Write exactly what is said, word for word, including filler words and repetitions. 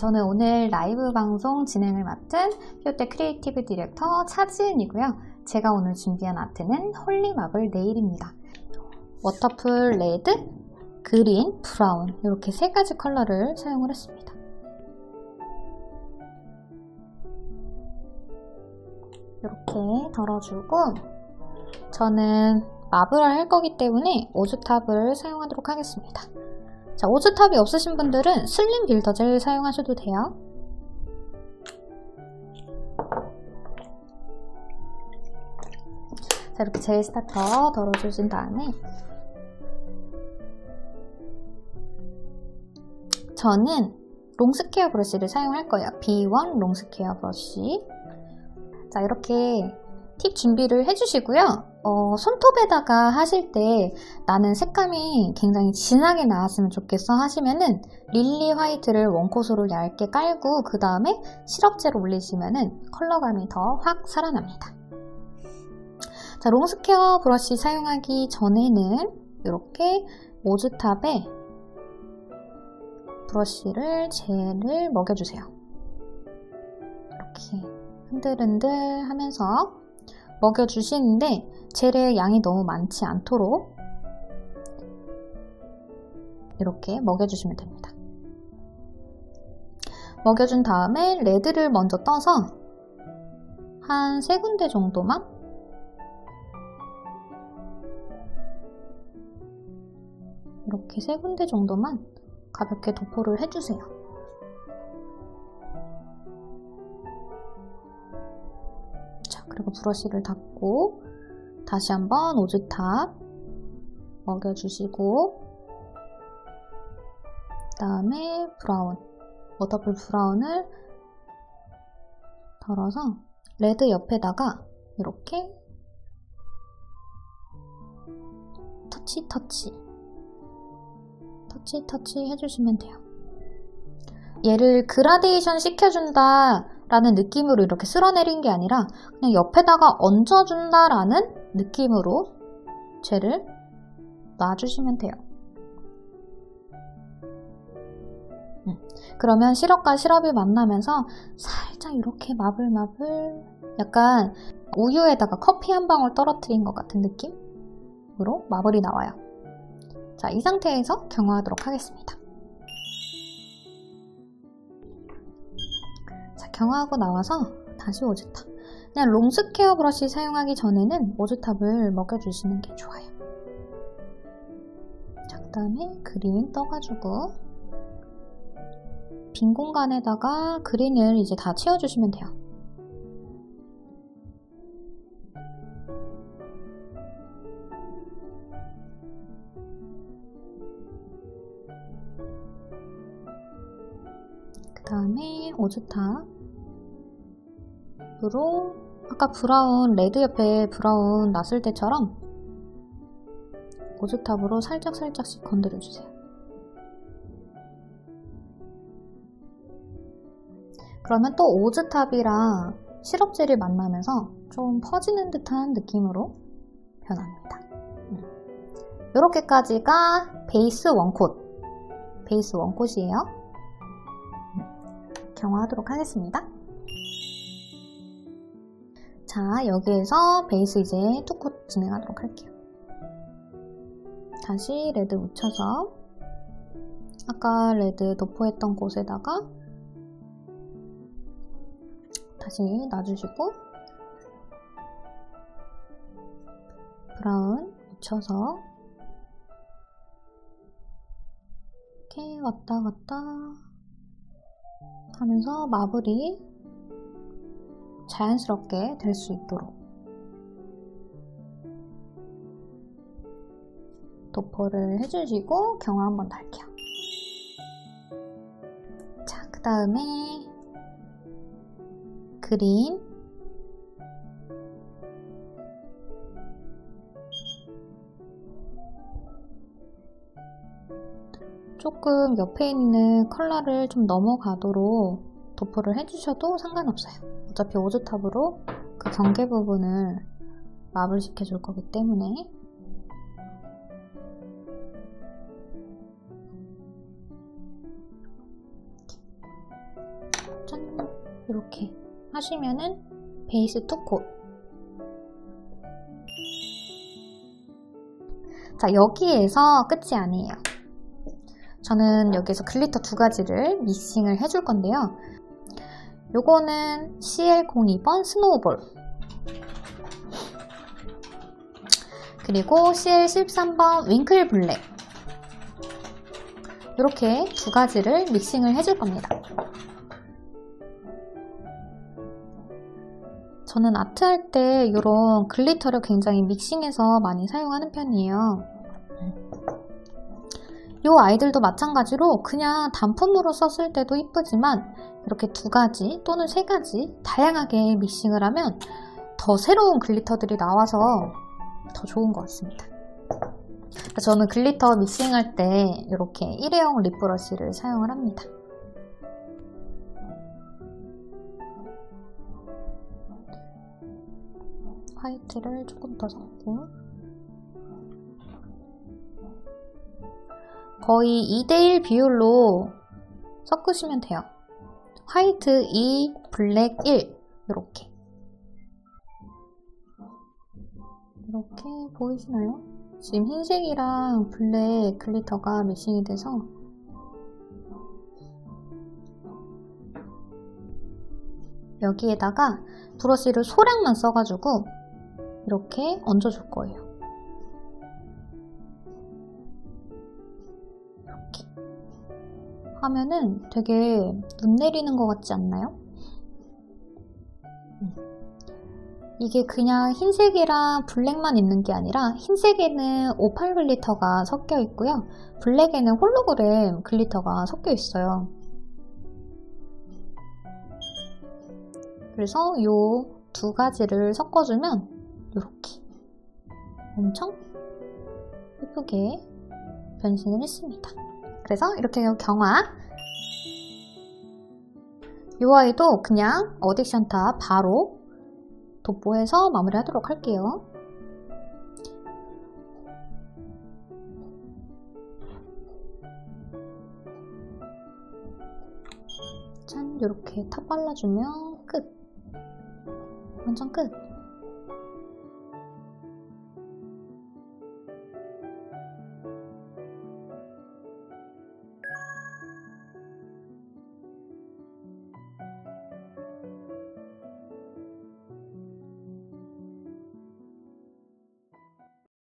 저는 오늘 라이브 방송 진행을 맡은 효대 크리에이티브 디렉터 차지은이고요. 제가 오늘 준비한 아트는 홀리마블 네일입니다. 워터풀 레드, 그린, 브라운 이렇게 세 가지 컬러를 사용을 했습니다. 이렇게 덜어주고 저는 마블을 할 거기 때문에 오즈탑을 사용하도록 하겠습니다. 자, 오즈탑이 없으신 분들은 슬림 빌더 젤 사용하셔도 돼요. 자, 이렇게 젤 스타터 덜어주신 다음에 저는 롱스퀘어 브러쉬를 사용할 거예요. 비 원 롱스퀘어 브러쉬. 자, 이렇게 팁 준비를 해주시고요. 어, 손톱에다가 하실 때 나는 색감이 굉장히 진하게 나왔으면 좋겠어 하시면은 릴리 화이트를 원콧으로 얇게 깔고 그 다음에 시럽제로 올리시면은 컬러감이 더 확 살아납니다. 자, 롱스퀘어 브러쉬 사용하기 전에는 이렇게 오즈탑에 브러쉬를 젤을 먹여주세요. 이렇게 흔들흔들 하면서 먹여주시는데 젤의 양이 너무 많지 않도록 이렇게 먹여주시면 됩니다. 먹여준 다음에 레드를 먼저 떠서 한 세 군데 정도만 이렇게 세 군데 정도만 가볍게 도포를 해주세요. 자, 그리고 브러쉬를 닫고 다시 한번 오즈탑 먹여주시고 그 다음에 브라운, 워터풀 브라운을 덜어서 레드 옆에다가 이렇게 터치 터치 터치 터치 해주시면 돼요. 얘를 그라데이션 시켜준다 라는 느낌으로 이렇게 쓸어내린 게 아니라 그냥 옆에다가 얹어준다 라는 느낌으로 젤을 놔주시면 돼요. 음. 그러면 시럽과 시럽이 만나면서 살짝 이렇게 마블마블 약간 우유에다가 커피 한 방울 떨어뜨린 것 같은 느낌으로 마블이 나와요. 자, 이 상태에서 경화하도록 하겠습니다. 자, 경화하고 나와서 다시 오즈탑. 그냥 롱스퀘어 브러쉬 사용하기 전에는 오즈탑을 먹여주시는 게 좋아요. 자, 그 다음에 그린 떠가지고 빈 공간에다가 그린을 이제 다 채워주시면 돼요. 그 다음에 오즈탑으로 아까 브라운, 레드 옆에 브라운 놨을 때처럼 오즈탑으로 살짝살짝씩 건드려주세요. 그러면 또 오즈탑이랑 시럽젤이 만나면서 좀 퍼지는 듯한 느낌으로 변합니다. 이렇게까지가 베이스 원콧, 베이스 원콧이에요. 경화하도록 하겠습니다. 자, 여기에서 베이스 이제 투콧 진행하도록 할게요. 다시 레드 묻혀서 아까 레드 도포했던 곳에다가 다시 놔주시고 브라운 묻혀서 이렇게 왔다 갔다 하면서 마블이 자연스럽게 될 수 있도록 도포를 해주시고 경화 한번 더 할게요. 자, 그 다음에 그린 조금 옆에 있는 컬러를 좀 넘어가도록 도포를 해주셔도 상관없어요. 어차피 오즈탑으로 그 경계 부분을 마블 시켜줄 거기 때문에. 이렇게 하시면은 베이스 투 콧. 자, 여기에서 끝이 아니에요. 저는 여기서 글리터 두 가지를 믹싱을 해줄 건데요. 요거는 씨엘 공이 번 스노우볼, 그리고 씨엘 십삼 번 윙클 블랙, 이렇게 두 가지를 믹싱을 해줄 겁니다. 저는 아트할 때 이런 글리터를 굉장히 믹싱해서 많이 사용하는 편이에요. 이 아이들도 마찬가지로 그냥 단품으로 썼을 때도 이쁘지만 이렇게 두 가지 또는 세 가지 다양하게 믹싱을 하면 더 새로운 글리터들이 나와서 더 좋은 것 같습니다. 저는 글리터 믹싱할 때 이렇게 일회용 립 브러쉬를 사용을 합니다. 화이트를 조금 더 섞고 거의 이 대 일 비율로 섞으시면 돼요. 화이트 이, 블랙 일, 이렇게 이렇게 보이시나요? 지금 흰색이랑 블랙 글리터가 믹싱이 돼서 여기에다가 브러쉬를 소량만 써가지고 이렇게 얹어줄 거예요. 이렇게 하면은 되게 눈 내리는 것 같지 않나요? 이게 그냥 흰색이랑 블랙만 있는 게 아니라 흰색에는 오팔 글리터가 섞여 있고요. 블랙에는 홀로그램 글리터가 섞여 있어요. 그래서 이 두 가지를 섞어주면 이렇게 엄청 예쁘게 변신을 했습니다. 그래서 이렇게 경화, 이 아이도 그냥 어딕션 탑 바로 돋보해서 마무리하도록 할게요. 짠, 이렇게 탑 발라주면 끝. 완전 끝.